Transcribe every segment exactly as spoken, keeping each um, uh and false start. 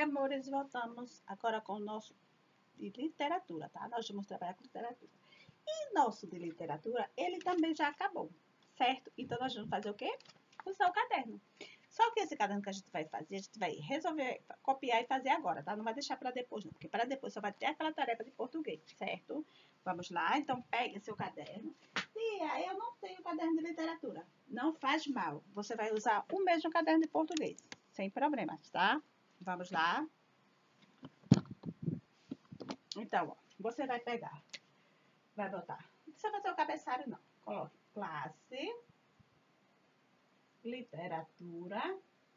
Oi, amores, voltamos agora com o nosso de literatura, tá? Nós vamos trabalhar com literatura. E nosso de literatura, ele também já acabou, certo? Então, nós vamos fazer o quê? Usar o caderno. Só que esse caderno que a gente vai fazer, a gente vai resolver, copiar e fazer agora, tá? Não vai deixar para depois, não, porque para depois só vai ter aquela tarefa de português, certo? Vamos lá, então pegue seu caderno. E aí eu não tenho caderno de literatura. Não faz mal, você vai usar o mesmo caderno de português, sem problemas, tá? Vamos lá. Então, ó, você vai pegar, vai botar. Não precisa fazer o cabeçalho, não. Coloque classe, literatura,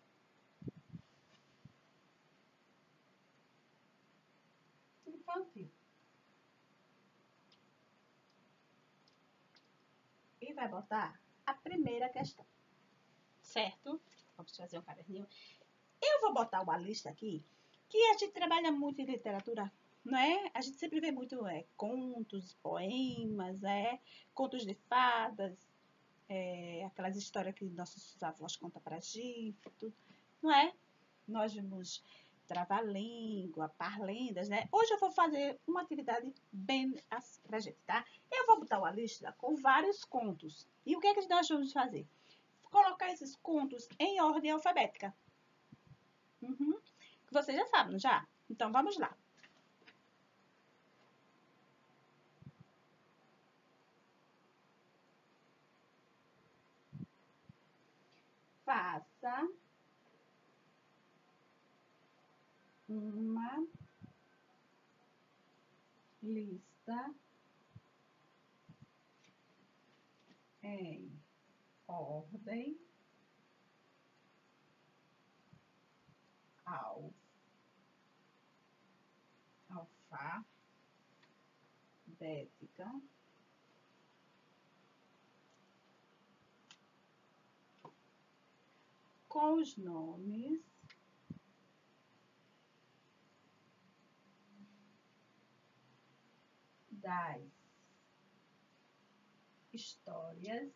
infantil. E vai botar a primeira questão, certo? Vamos fazer um caderninho. Eu vou botar uma lista aqui, que a gente trabalha muito em literatura, não é? A gente sempre vê muito é, contos, poemas, é, contos de fadas, é, aquelas histórias que nossos avós contam pra gente, tudo, não é? Nós vamos travar língua, parlendas, né? Hoje eu vou fazer uma atividade bem assim pra gente, tá? Eu vou botar uma lista com vários contos. E o que é que nós vamos fazer? Colocar esses contos em ordem alfabética. Uhum. Vocês já sabem, já? Então, vamos lá. Faça uma lista em ordem alfabética com os nomes das histórias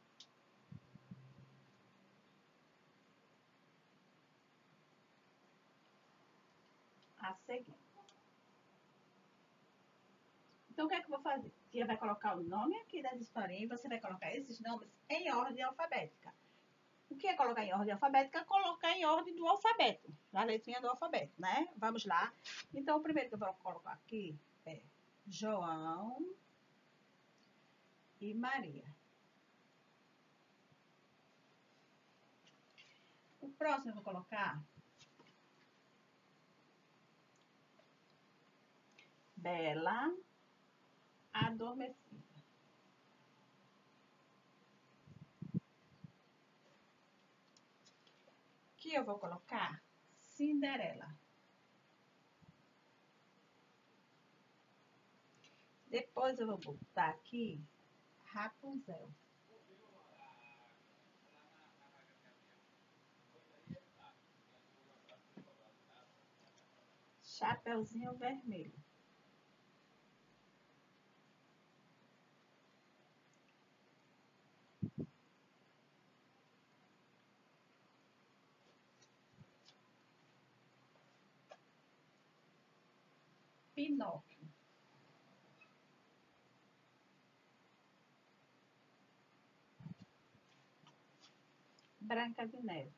a seguir. Então, o que é que eu vou fazer? Tia vai colocar o nome aqui das historinhas e você vai colocar esses nomes em ordem alfabética. O que é colocar em ordem alfabética? Colocar em ordem do alfabeto, da letrinha do alfabeto, né? Vamos lá. Então, o primeiro que eu vou colocar aqui é João e Maria. O próximo eu vou colocar Bela Adormecida. Que eu vou colocar Cinderela. Depois eu vou botar aqui Rapunzel. Chapeuzinho Vermelho. Pinóquio. Branca de Neve.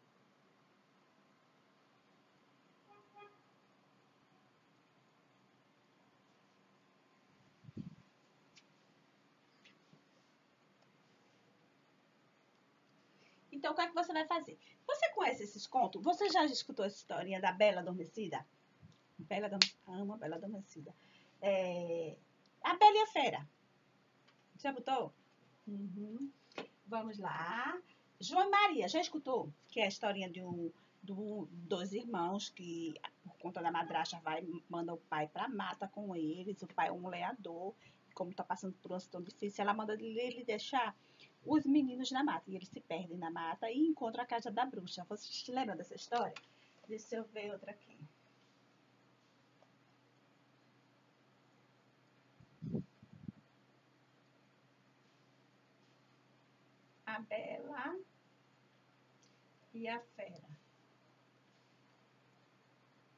Então, o que é que você vai fazer? Você conhece esses contos? Você já escutou essa historinha da Bela Adormecida? Bela Adormecida. Amo a Bela Adormecida. É... A Bela e a Fera. Já botou? Uhum. Vamos lá. João e Maria, já escutou? Que é a historinha de um, do, dos irmãos que, por conta da madrasta, vai, manda o pai pra mata com eles. O pai é um leador. Como tá passando por uma situação difícil, ela manda ele deixar os meninos na mata. E eles se perdem na mata e encontram a casa da bruxa. Vocês se lembram dessa história? Deixa eu ver outra aqui. A Bela e a Fera.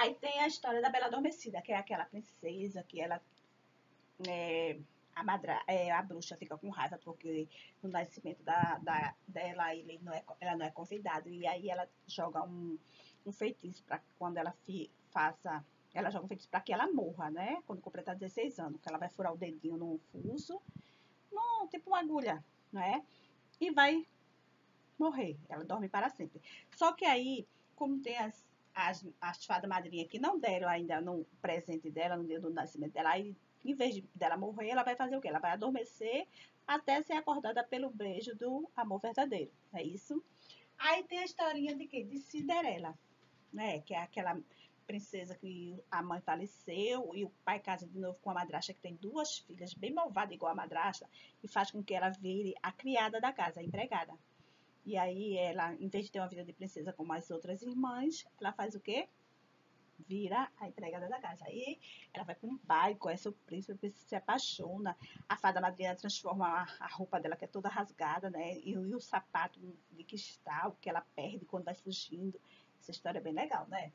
Aí tem a história da Bela Adormecida, que é aquela princesa que ela, é, a, madra, é, a bruxa fica com raiva porque no nascimento da, da, dela ele não é, ela não é convidada. E aí ela joga um, um feitiço para quando ela fi, faça... Ela joga um feitiço para que ela morra, né? Quando completar dezesseis anos, que ela vai furar o dedinho no fuso, no, tipo uma agulha, né? E vai morrer. Ela dorme para sempre. Só que aí, como tem as, as, as fadas madrinhas que não deram ainda no presente dela, no dia do nascimento dela, aí, em vez de, dela morrer, ela vai fazer o quê? Ela vai adormecer até ser acordada pelo beijo do amor verdadeiro. É isso? Aí tem a historinha de quê? De Cinderela, né? Que é aquela princesa que a mãe faleceu e o pai casa de novo com a madrasta que tem duas filhas bem malvadas igual a madrasta e faz com que ela vire a criada da casa, a empregada. E aí ela, em vez de ter uma vida de princesa como as outras irmãs, ela faz o quê? Vira a empregada da casa. Aí ela vai para um baile, conhece o príncipe, o príncipe se apaixona. A fada madrinha transforma a, a roupa dela, que é toda rasgada, né? E, e o sapato de cristal que ela perde quando vai fugindo. Essa história é bem legal, né?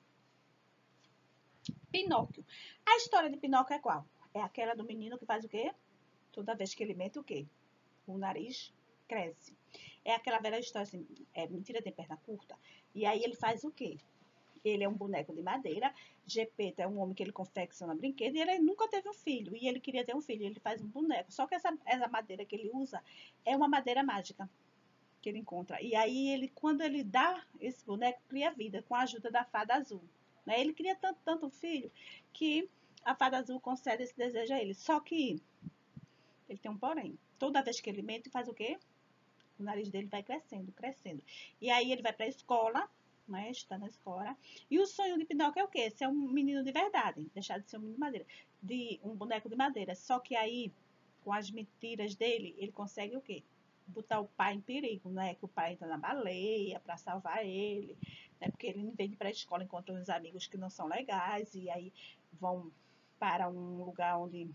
Pinóquio. A história de Pinóquio é qual? É aquela do menino que faz o quê? Toda vez que ele mente o quê? O nariz cresce. É aquela velha história assim, é, mentira tem perna curta. E aí ele faz o quê? Ele é um boneco de madeira, Gepeto é um homem que ele confecciona brinquedo e ele nunca teve um filho. E ele queria ter um filho, ele faz um boneco. Só que essa, essa madeira que ele usa é uma madeira mágica que ele encontra. E aí ele, quando ele dá esse boneco, cria vida com a ajuda da fada azul. Né? Ele queria tanto, tanto um filho que a fada azul concede esse desejo a ele. Só que ele tem um porém. Toda vez que ele mente, faz o quê? O nariz dele vai crescendo, crescendo. E aí ele vai para a escola, né? Está na escola. E o sonho de Pinóquio é o quê? Ser um menino de verdade. Deixar de ser um menino de madeira. De um boneco de madeira. Só que aí, com as mentiras dele, ele consegue o quê? Botar o pai em perigo, né? Que o pai entra na baleia para salvar ele. Né? Porque ele, em vez de ir para a escola, encontra uns amigos que não são legais. E aí vão para um lugar onde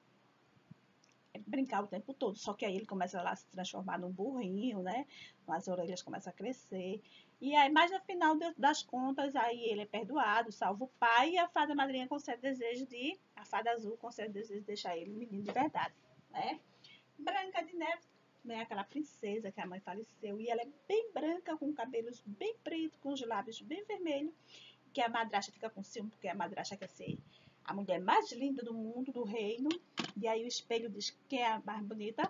brincar o tempo todo, só que aí ele começa lá a se transformar num burrinho, né? As orelhas começam a crescer. E aí, mas no final das contas, aí ele é perdoado, salva o pai e a fada madrinha concede desejo de, a fada azul concede desejo de deixar ele um menino de verdade, né? Branca de Neve, né? Aquela princesa que a mãe faleceu e ela é bem branca, com cabelos bem pretos, com os lábios bem vermelhos, que a madrasta fica com ciúme, porque a madrasta quer ser a mulher mais linda do mundo, do reino. E aí o espelho diz quem é a mais bonita?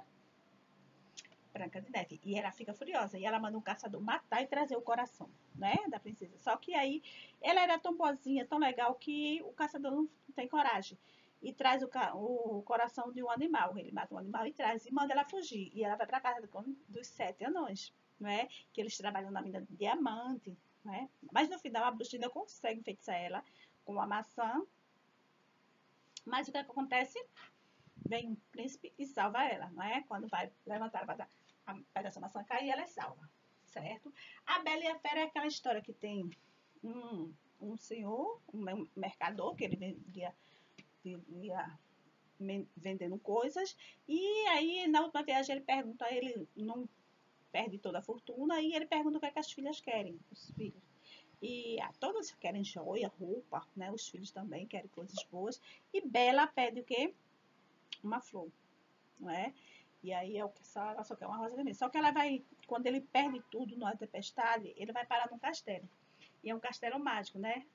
Branca de Neve. E ela fica furiosa. E ela manda um caçador matar e trazer o coração, né, da princesa. Só que aí ela era tão boazinha, tão legal, que o caçador não tem coragem. E traz o, o coração de um animal. Ele mata um animal e traz. E manda ela fugir. E ela vai para casa dos sete anões, né? Que eles trabalham na mina de diamante, né? Mas no final a bruxa ainda consegue enfeitiçar ela com uma maçã. Mas o que acontece? Vem um príncipe e salva ela, não é? Quando vai levantar, vai dar a pedaço da maçã cair, ela é salva, certo? A Bela e a Fera é aquela história que tem um, um senhor, um mercador, que ele vendia, vendia vendendo coisas, e aí na última viagem ele pergunta, ele não perde toda a fortuna, e ele pergunta o que é que as filhas querem, os filhos. E ah, todas querem joia, roupa, né? Os filhos também querem coisas boas. E Bela pede o quê? Uma flor, não é? E aí é o que só, ela só quer uma rosa vermelha. Só que ela vai, quando ele perde tudo numa tempestade, ele vai parar num castelo. E é um castelo mágico, né?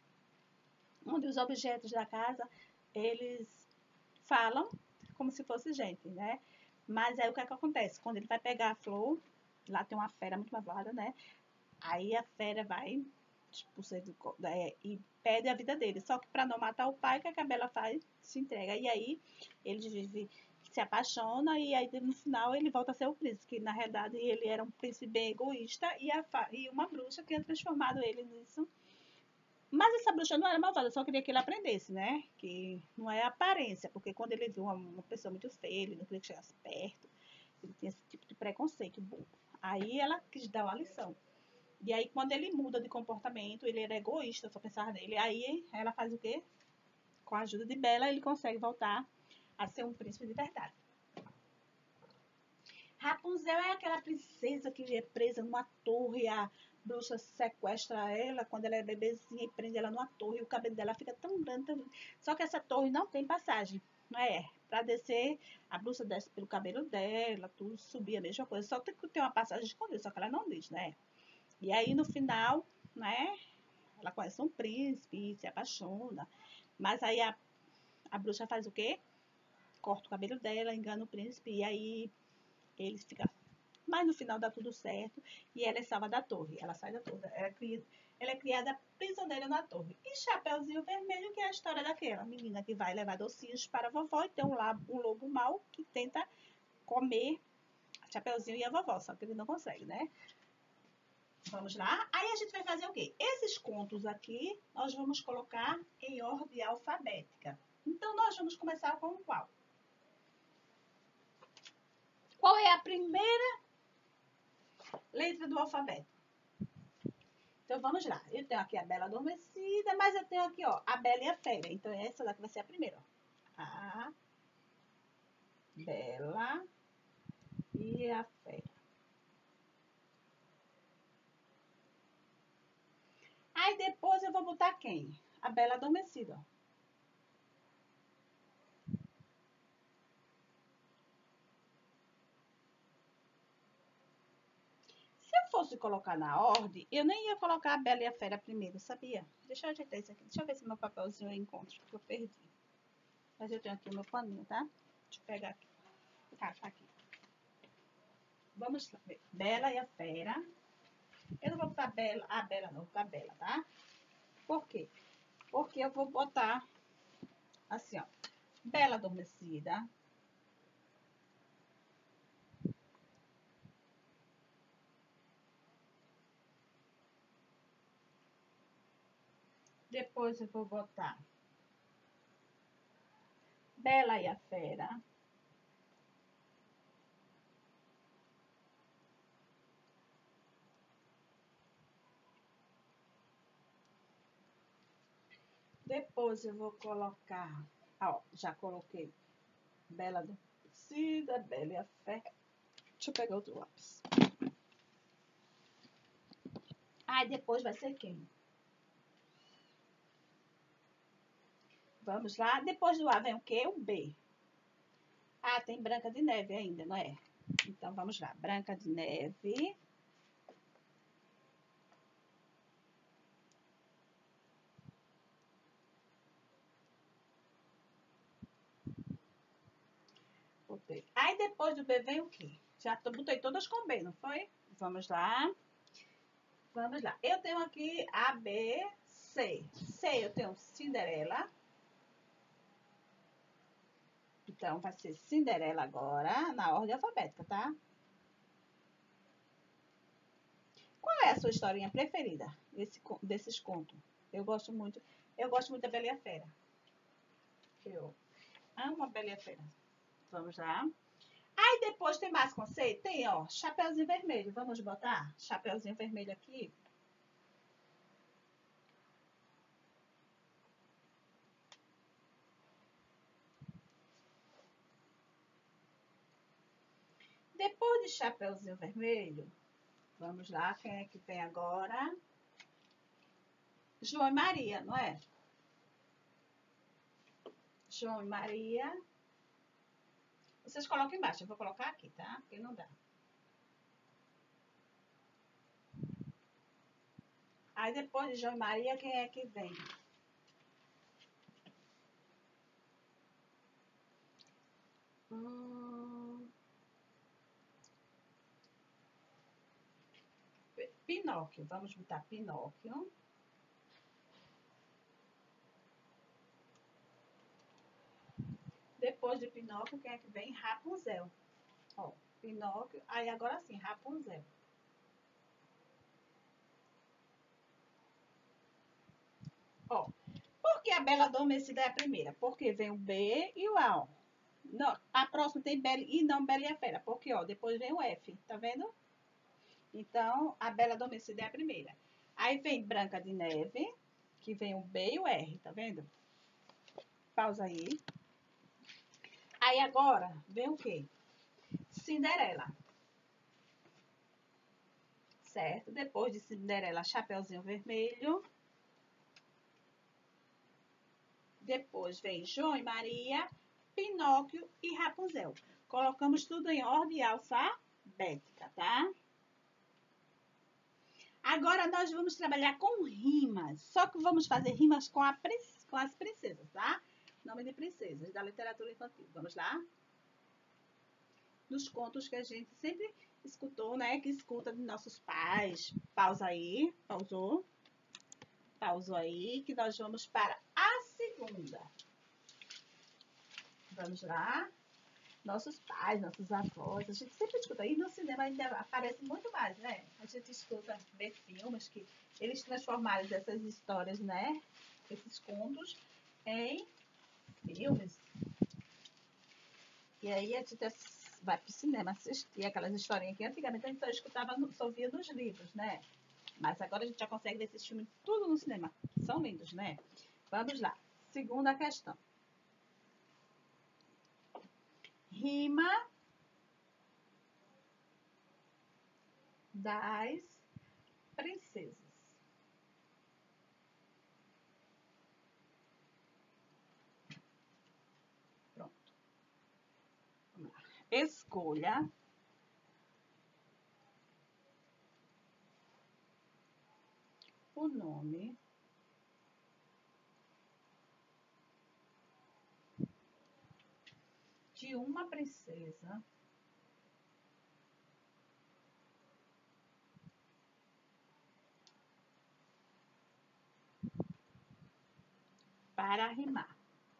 Onde os objetos da casa, eles falam como se fosse gente, né? Mas aí o que é que acontece? Quando ele vai pegar a flor, lá tem uma fera muito malvada, né? Aí a fera vai tipo, é, e pede a vida dele. Só que para não matar o pai, o que a Bela faz? Se entrega. E aí ele vive, se apaixona e aí no final ele volta a ser o príncipe. Que na realidade ele era um príncipe bem egoísta e, a, e uma bruxa que tinha transformado ele nisso. Mas essa bruxa não era malvada, só queria que ele aprendesse, né? Que não é aparência, porque quando ele viu uma, uma pessoa muito feia, ele não queria que chegasse perto. Ele tinha esse tipo de preconceito bobo. Aí ela quis dar uma lição. E aí, quando ele muda de comportamento, ele era egoísta, só pensava nele. Aí, ela faz o quê? Com a ajuda de Bela, ele consegue voltar a ser um príncipe de verdade. Rapunzel é aquela princesa que é presa numa torre há bruxa sequestra ela quando ela é bebezinha e prende ela numa torre. E o cabelo dela fica tão grande, tão grande. Só que essa torre não tem passagem, não é? Para descer, a bruxa desce pelo cabelo dela, tudo, subir a mesma coisa. Só tem que ter uma passagem escondida, só que ela não diz, né? E aí no final, né? Ela conhece um príncipe, se apaixona. Mas aí a, a bruxa faz o quê? Corta o cabelo dela, engana o príncipe e aí eles ficam. Mas no final dá tudo certo e ela é salva da torre. Ela sai da torre. Ela é, criada, ela é criada prisioneira na torre. E Chapeuzinho Vermelho, que é a história daquela menina que vai levar docinhos para a vovó e tem um, labo, um lobo mau que tenta comer a Chapeuzinho e a vovó, só que ele não consegue, né? Vamos lá? Aí a gente vai fazer o quê? Esses contos aqui, nós vamos colocar em ordem alfabética. Então, nós vamos começar com qual? Qual é a primeira letra do alfabeto? Então, vamos lá. Eu tenho aqui a Bela Adormecida, mas eu tenho aqui, ó, a Bela e a Fera. Então, essa daqui vai ser a primeira, ó. A Bela e a Fera. Aí, depois eu vou botar quem? A Bela Adormecida, ó. Se eu fosse colocar na ordem, eu nem ia colocar a Bela e a Fera primeiro, sabia? Deixa eu ajeitar isso aqui. Deixa eu ver se meu papelzinho eu encontro, que eu perdi. Mas eu tenho aqui o meu paninho, tá? Deixa eu pegar aqui. Tá, tá aqui. Vamos ver. Bela e a Fera. Eu não vou botar Bela, a Bela não, vou botar Bela, tá? Por quê? Porque eu vou botar assim, ó. Bela Adormecida. Depois eu vou botar Bela e a Fera. Depois eu vou colocar, ó, já coloquei Bela Adormecida, Bela e a Fera. Deixa eu pegar outro lápis. Aí depois vai ser quem? Vamos lá. Depois do A vem o quê? O B. Ah, tem Branca de Neve ainda, não é? Então, vamos lá. Branca de Neve. Botei. Aí, depois do B vem o quê? Já botei todas com B, não foi? Vamos lá. Vamos lá. Eu tenho aqui A, B, C. C, eu tenho Cinderela. Então, vai ser Cinderela agora, na ordem alfabética, tá? Qual é a sua historinha preferida desse, desses contos? Eu gosto muito. Eu gosto muito da Bela e a Fera. Eu amo a Bela e a Fera. Vamos lá. Aí depois tem mais conceito? Tem, ó, Chapeuzinho Vermelho. Vamos botar Chapeuzinho Vermelho aqui. Depois de Chapeuzinho Vermelho, vamos lá, quem é que vem agora? João e Maria, não é? João e Maria. Vocês colocam embaixo, eu vou colocar aqui, tá? Porque não dá. Aí depois de João e Maria, quem é que vem? Hum... Pinóquio, vamos botar Pinóquio. Depois de Pinóquio, quem é que vem? Rapunzel. Ó, Pinóquio. Aí agora sim, Rapunzel. Ó, por que a Bela Adormecida é a primeira? Porque vem o B e o A, ó. Não, a próxima tem Bela e não Bela e a Fera. Porque, ó, depois vem o F, tá vendo? Então, a Bela Adormecida é a primeira. Aí vem Branca de Neve, que vem o B e o R, tá vendo? Pausa aí. Aí agora, vem o quê? Cinderela. Certo? Depois de Cinderela, Chapeuzinho Vermelho. Depois vem João e Maria, Pinóquio e Rapunzel. Colocamos tudo em ordem alfabética, tá? Agora nós vamos trabalhar com rimas. Só que vamos fazer rimas com, a, com as princesas, tá? Nome de princesas da literatura infantil. Vamos lá? Dos contos que a gente sempre escutou, né? Que escuta de nossos pais. Pausa aí. Pausou. Pausou aí, que nós vamos para a segunda. Vamos lá. Nossos pais, nossos avós, a gente sempre escuta. E no cinema ainda aparece muito mais, né? A gente escuta, vê filmes que eles transformaram essas histórias, né? Esses contos em filmes. E aí a gente vai pro cinema assistir aquelas historinhas que antigamente a gente só escutava, só via nos livros, né? Mas agora a gente já consegue ver esses filmes tudo no cinema. São lindos, né? Vamos lá. Segunda questão. Rima das princesas. Pronto. Vamos lá. Escolha o nome de uma princesa para rimar.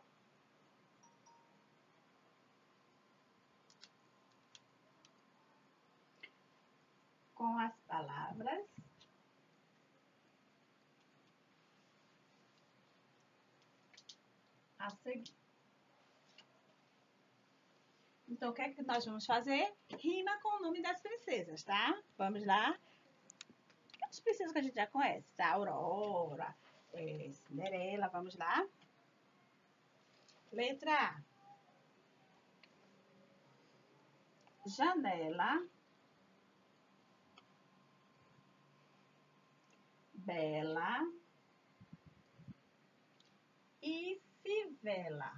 Com as palavras a seguir. Então, o que é que nós vamos fazer? Rima com o nome das princesas, tá? Vamos lá. As princesas que a gente já conhece, tá? Aurora, é, Cinderela, vamos lá. Letra A. Janela. Bela. E fivela.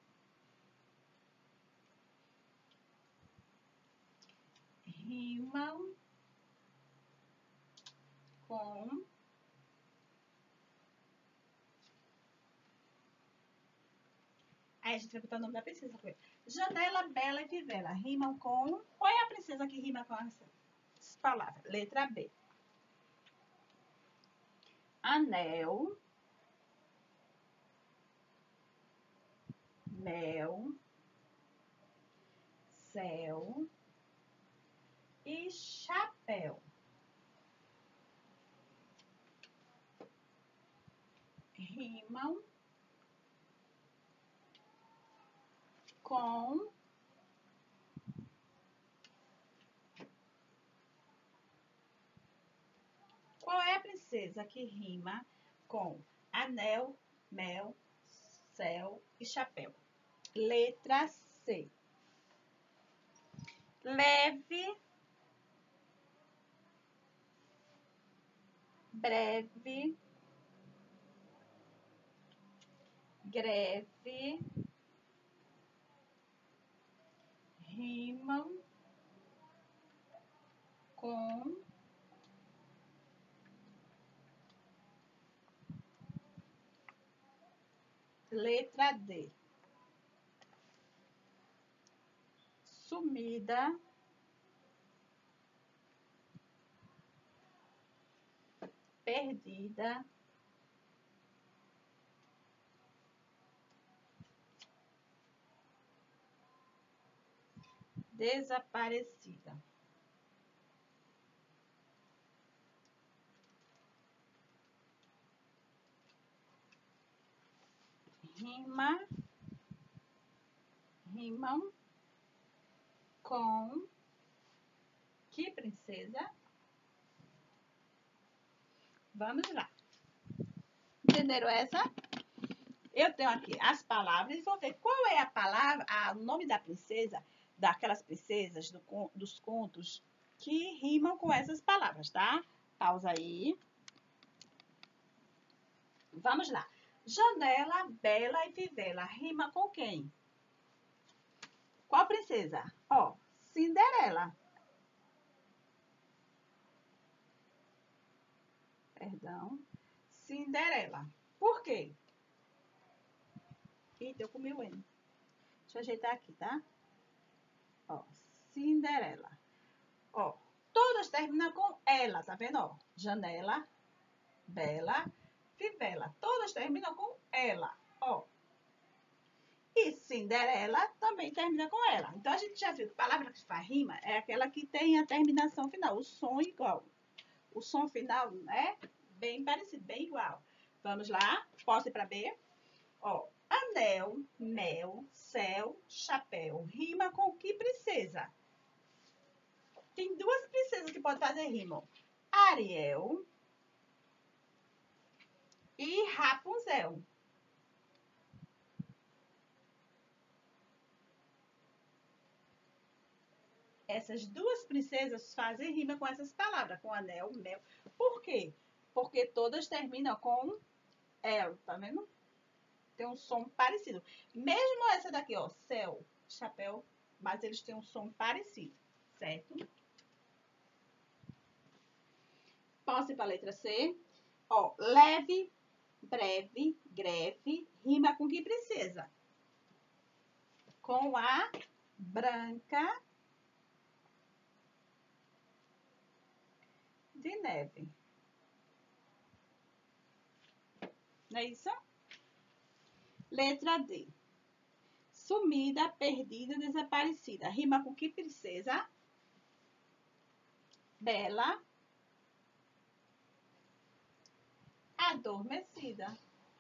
Rimam com aí a gente vai botar o nome da princesa. Janela, bela e fivela. Rimam com... Qual é a princesa que rima com essas palavras? Letra B. Anel. Mel. Céu. E chapéu. Rimam com qual é a princesa que rima com anel, mel, céu e chapéu? Letra C. Leve, breve, greve, rimam com letra D. Sumida, perdida, desaparecida. Rima, rimam com que princesa? Vamos lá. Entenderam essa? Eu tenho aqui as palavras e vou ver qual é a palavra, a, o nome da princesa, daquelas princesas do, dos contos que rimam com essas palavras, tá? Pausa aí. Vamos lá. Janela, bela e fivela. Rima com quem? Qual princesa? Ó, Cinderela. Perdão. Cinderela. Por quê? Eita, eu comi o N. Deixa eu ajeitar aqui, tá? Ó, Cinderela. Ó, todas terminam com ela, tá vendo? Ó, janela, bela, fivela. Todas terminam com ela, ó. E Cinderela também termina com ela. Então, a gente já viu que a palavra que faz rima é aquela que tem a terminação final, o som igual. O som final é bem parecido, bem igual. Vamos lá? Posso ir para B? Ó, anel, mel, céu, chapéu. Rima com que princesa? Tem duas princesas que podem fazer rima. Ariel e Rapunzel. Essas duas princesas fazem rima com essas palavras, com anel, mel. Por quê? Porque todas terminam com el, tá vendo? Tem um som parecido. Mesmo essa daqui, ó, céu, chapéu, mas eles têm um som parecido, certo? Posso ir para a letra C? Ó, leve, breve, greve, rima com que princesa? Com a Branca de Neve. Não é isso? Letra D. Sumida, perdida, desaparecida. Rima com que princesa? Bela, adormecida.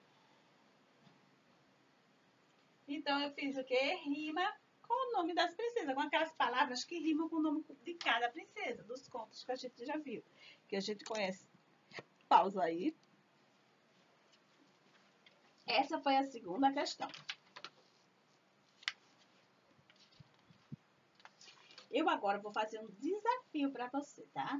Então, eu fiz o quê? Rima com o nome das princesas, com aquelas palavras que rimam com o nome de cada princesa, dos contos que a gente já viu, que a gente conhece. Pausa aí. Essa foi a segunda questão. Eu agora vou fazer um desafio para você, tá?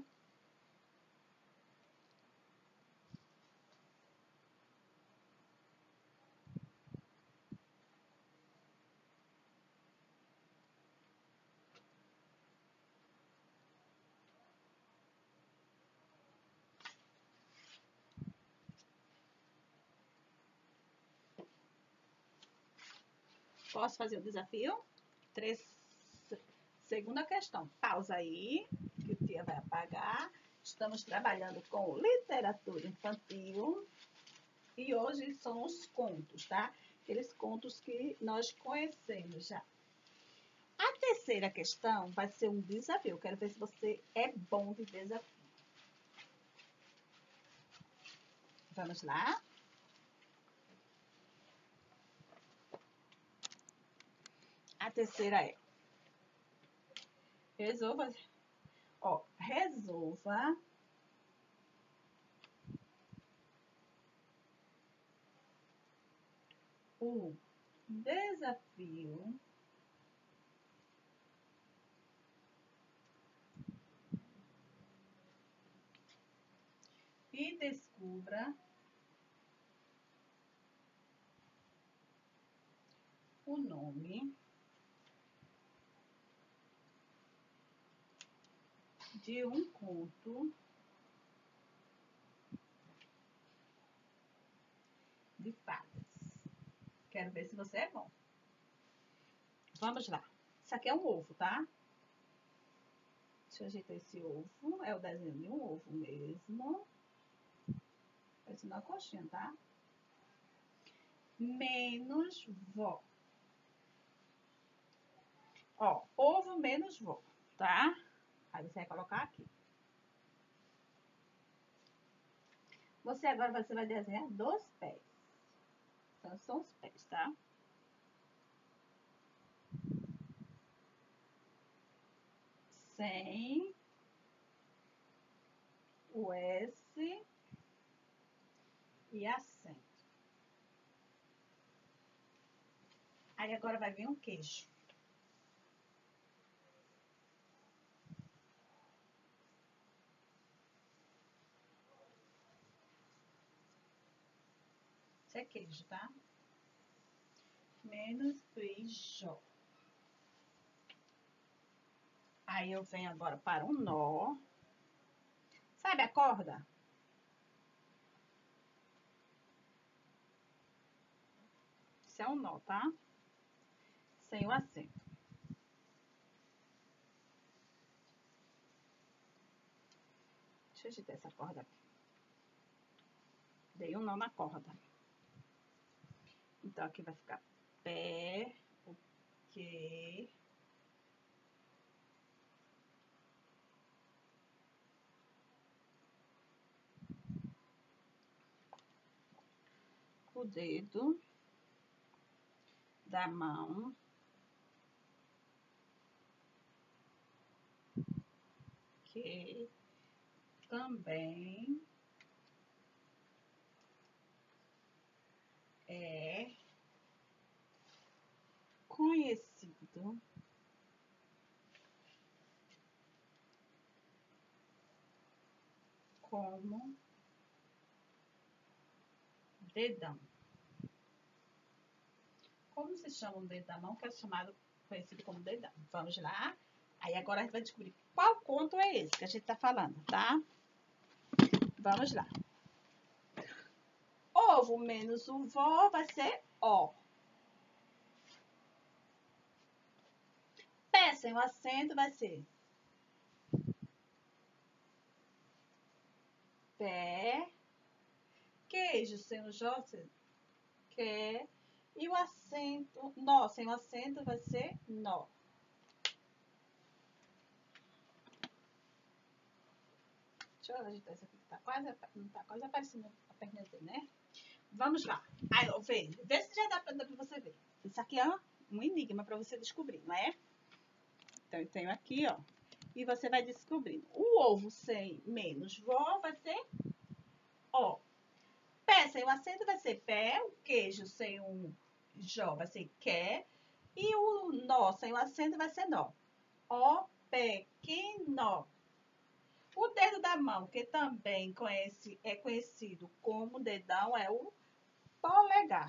Posso fazer o desafio? Três. Segunda questão. Pausa aí, que o tia vai apagar. Estamos trabalhando com literatura infantil. E hoje são os contos, tá? Aqueles contos que nós conhecemos já. A terceira questão vai ser um desafio. Eu quero ver se você é bom de desafio. Vamos lá? A terceira é: resolva, ó, resolva o desafio e descubra o nome de um conto de fadas. Quero ver se você é bom. Vamos lá. Isso aqui é um ovo, tá? Deixa eu ajeitar esse ovo. É o desenho de um ovo mesmo. Parece uma coxinha, tá? Menos vó. Ó, ovo menos vó, tá? Aí você vai colocar aqui. Você agora você vai desenhar dois pés. Então, são os pés, tá? Sem o S e acento. Aí agora vai vir um queixo. ser queijo, tá? Menos queijo. Aí eu venho agora para um nó. Sabe a corda? Isso é um nó, tá? Sem o acento. Deixa eu agitar essa corda aqui. Dei um nó na corda. Então, aqui vai ficar pé, o quê? O dedo da mão. Que também é conhecido como dedão. Como se chama o dedo da mão, que é chamado, conhecido como dedão? Vamos lá. Aí agora a gente vai descobrir qual conto é esse que a gente tá falando, tá? Vamos lá. Ovo menos o vó vai ser ó. Pé sem o acento vai ser pé. Queijo sem o J, que. E o acento, nó sem o acento vai ser nó. Deixa eu ajeitar isso aqui que tá quase, não tá quase aparecendo a perna dele, né? Vamos lá. Aí, ó, vê, vê se já dá pra, dá pra você ver. Isso aqui é um enigma pra você descobrir, não é? Então, eu tenho aqui, ó. E você vai descobrindo. O ovo sem menos vó vai ser ó. Pé sem o acento vai ser pé. O queijo sem um jó vai ser quer. E o nó sem o acento vai ser nó. Ó, pequeno. O dedo da mão, que também conhece, é conhecido como dedão, é o polegar.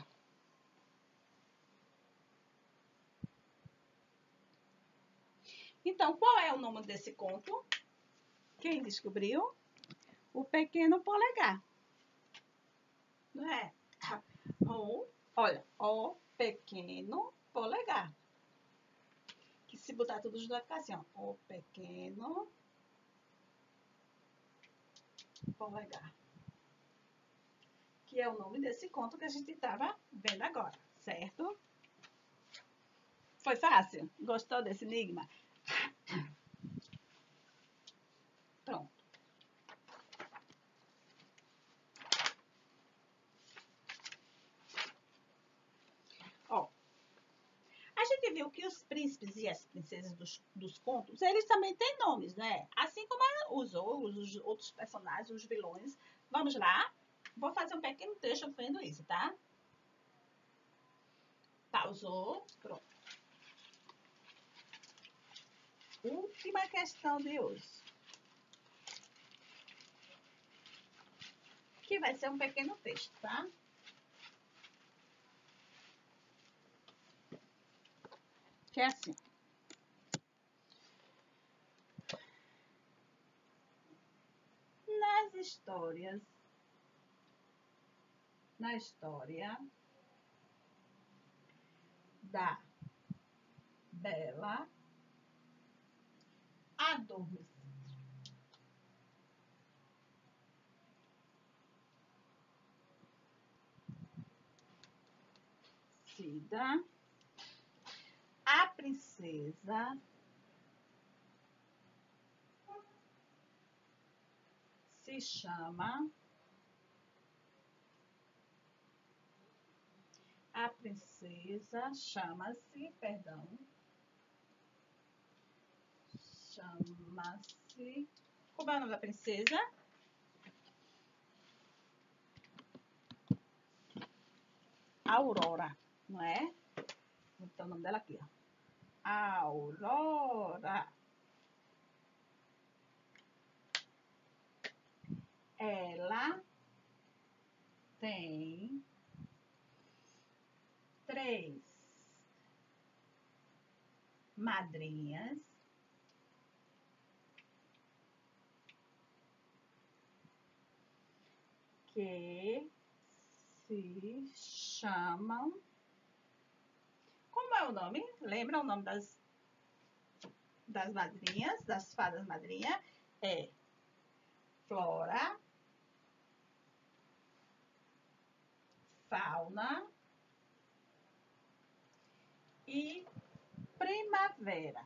Então, qual é o nome desse conto? Quem descobriu? O pequeno polegar. Não é? Ou, olha, o pequeno polegar. Que se botar tudo junto vai ficar assim, ó. O pequeno polegar. Que é o nome desse conto que a gente estava vendo agora, certo? Foi fácil? Gostou desse enigma? Pronto. Ó, a gente viu que os príncipes e as princesas dos, dos contos, eles também têm nomes, né? Assim como os, os, os outros personagens, os vilões. Vamos lá? Vou fazer um pequeno texto vendo isso, tá? Pausou. Pronto. Última questão de hoje. Que vai ser um pequeno texto, tá? Que é assim. Nas histórias, na história da Bela Adormecida, a princesa se chama, a princesa chama-se, perdão, chama-se, como é o nome da princesa? Aurora, não é? Vou botar o nome dela aqui, ó. Aurora. Ela tem três madrinhas que se chamam... Como é o nome? Lembra o nome das, das madrinhas, das fadas madrinhas? É Flora, Fauna e Primavera.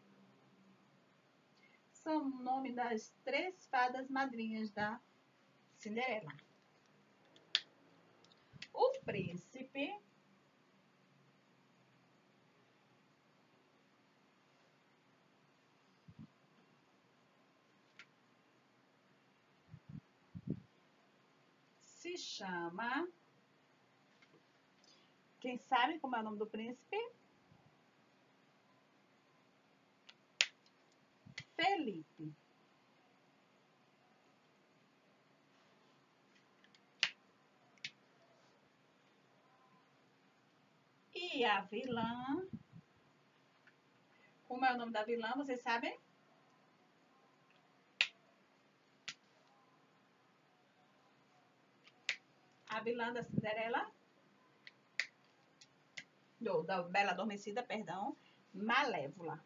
São o nome das três fadas madrinhas da Cinderela. O príncipe se chama... Quem sabe como é o nome do príncipe? Felipe. E a vilã... Como é o nome da vilã, vocês sabem? A vilã da Cinderela... Do, da Bela Adormecida, perdão. Malévola.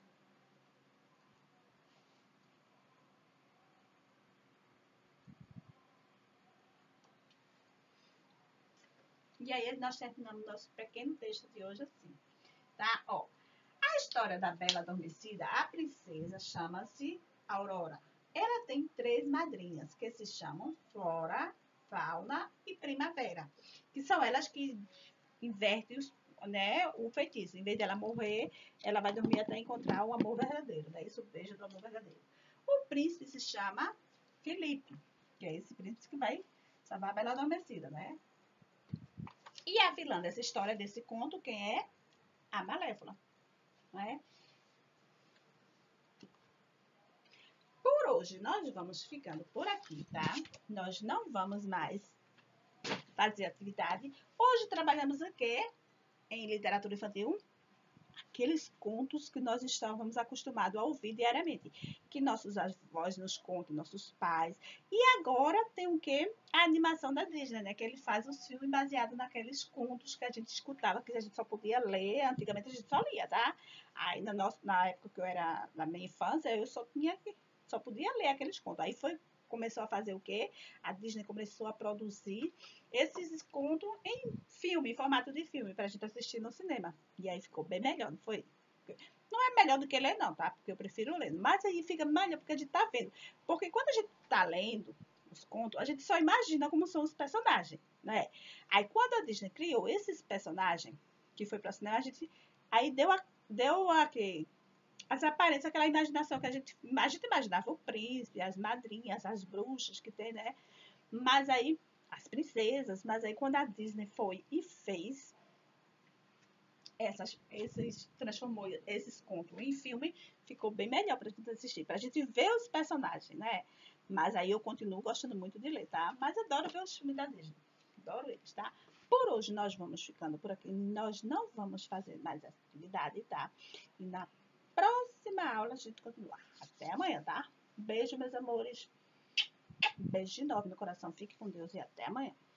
E aí nós terminamos nosso pequeno texto de hoje assim, tá? Ó, a história da Bela Adormecida, a princesa chama-se Aurora. Ela tem três madrinhas, que se chamam Flora, Fauna e Primavera, que são elas que invertem os, né, o feitiço. Em vez dela morrer, ela vai dormir até encontrar o amor verdadeiro, né? Isso, o beijo do amor verdadeiro. O príncipe se chama Felipe, que é esse príncipe que vai salvar a Bela Adormecida, né? E a vilã dessa história, desse conto, quem é? A Malévola, né? Por hoje, nós vamos ficando por aqui, tá? Nós não vamos mais fazer atividade. Hoje trabalhamos o quê? Em literatura infantil, aqueles contos que nós estávamos acostumados a ouvir diariamente, que nossos avós nos contam, nossos pais. E agora tem o quê? A animação da Disney, né? Que ele faz os filmes baseados naqueles contos que a gente escutava, que a gente só podia ler. Antigamente a gente só lia, tá? Aí na, nossa, na época que eu era, na minha infância, eu só tinha só podia ler aqueles contos. Aí foi começou a fazer o quê? A Disney começou a produzir esses contos em filme, em formato de filme, pra gente assistir no cinema. E aí ficou bem melhor, não foi? Não é melhor do que ler, não, tá? Porque eu prefiro ler. Mas aí fica melhor porque a gente tá vendo. Porque quando a gente tá lendo os contos, a gente só imagina como são os personagens, né? Aí quando a Disney criou esses personagens, que foi pra cinema, a gente aí deu a, deu a que as aparências, aquela imaginação que a gente, a gente imaginava o príncipe, as madrinhas, as bruxas que tem, né? Mas aí, as princesas, mas aí quando a Disney foi e fez essas, esses, transformou esses contos em filme, ficou bem melhor pra gente assistir, pra gente ver os personagens, né? Mas aí eu continuo gostando muito de ler, tá? Mas adoro ver os filmes da Disney, adoro eles, tá? Por hoje nós vamos ficando por aqui, nós não vamos fazer mais atividade, tá? E na próxima aula a gente continua. Até amanhã, tá? Beijo, meus amores. Beijo de novo no coração. Fique com Deus e até amanhã.